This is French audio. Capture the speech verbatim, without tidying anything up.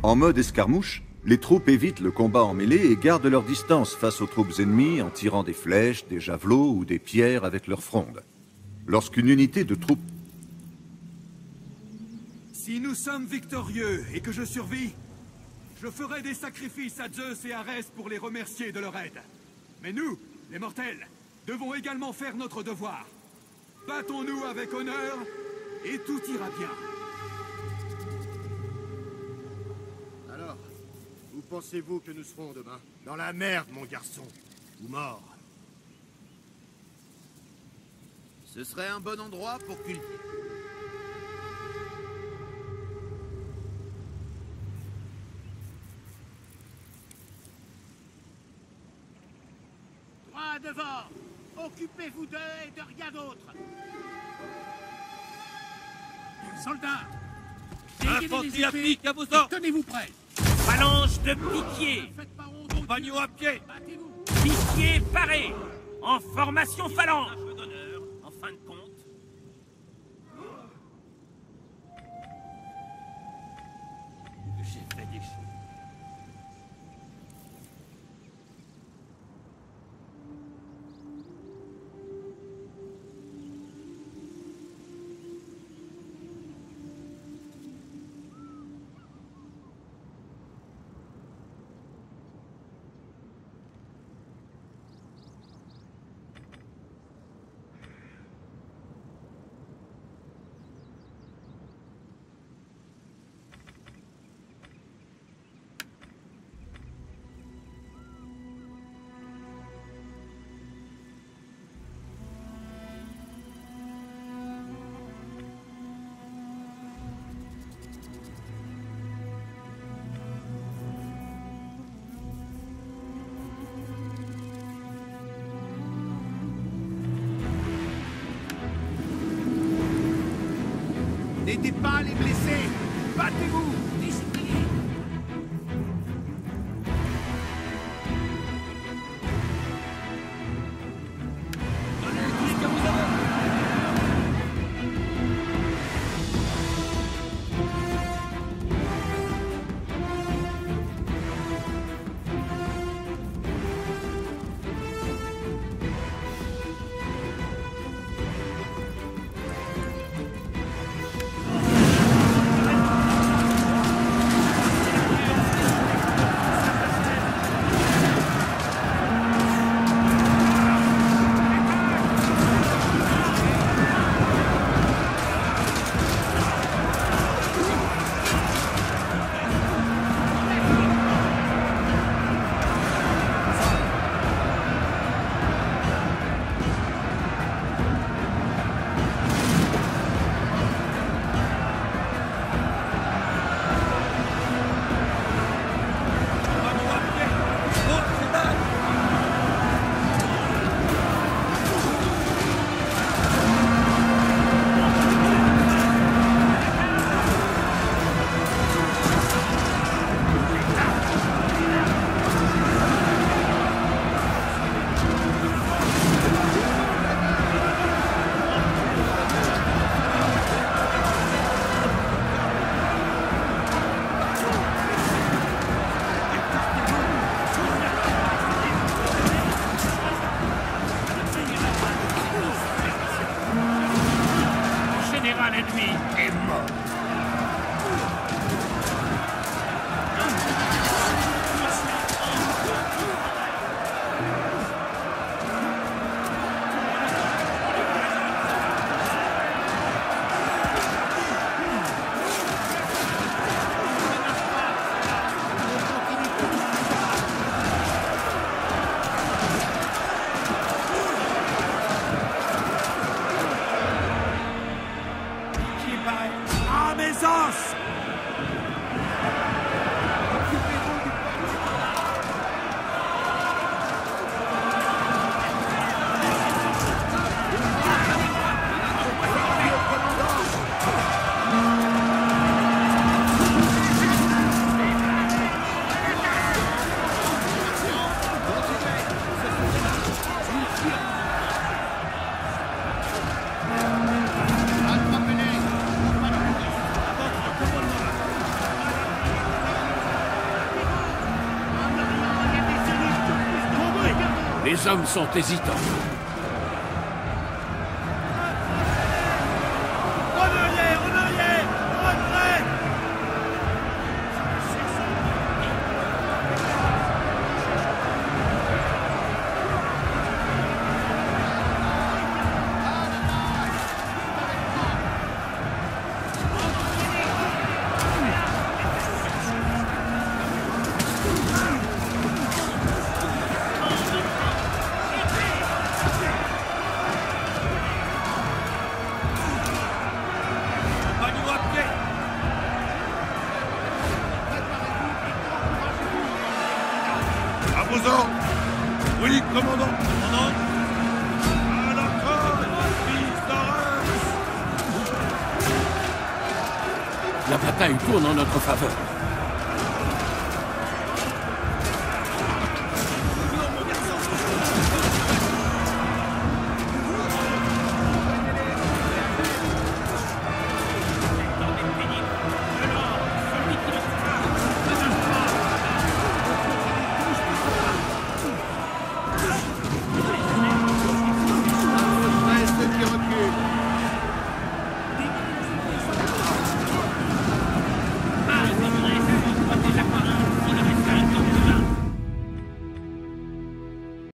En mode escarmouche, les troupes évitent le combat en mêlée et gardent leur distance face aux troupes ennemies en tirant des flèches, des javelots ou des pierres avec leurs frondes. Lorsqu'une unité de troupes... Si nous sommes victorieux et que je survis, je ferai des sacrifices à Zeus et Arès pour les remercier de leur aide. Mais nous, les mortels, devons également faire notre devoir. Battons-nous avec honneur et tout ira bien. Alors, où pensez-vous que nous serons demain? Dans la merde, mon garçon. Ou mort. Ce serait un bon endroit pour cultiver. Droit devant! Occupez-vous d'eux et de rien d'autre! Soldats! Infanterie à pique à vos ordres! Tenez-vous prêts! Phalange de piquier! Faites pas honte! Compagnons à pied! Battez-vous! Piquier paré! En formation phalange! Un peu d'honneur, en fin de compte. J'ai fait des choses. N'aidez pas les blessés! Battez-vous! Disciplinez! Donnez tout ce que vous avez! Les hommes sont hésitants. Renouillez, renouillez, retrait. Opposant. Oui, commandant. Commandant. À la corde, fils d'Arès. La bataille tourne en notre faveur.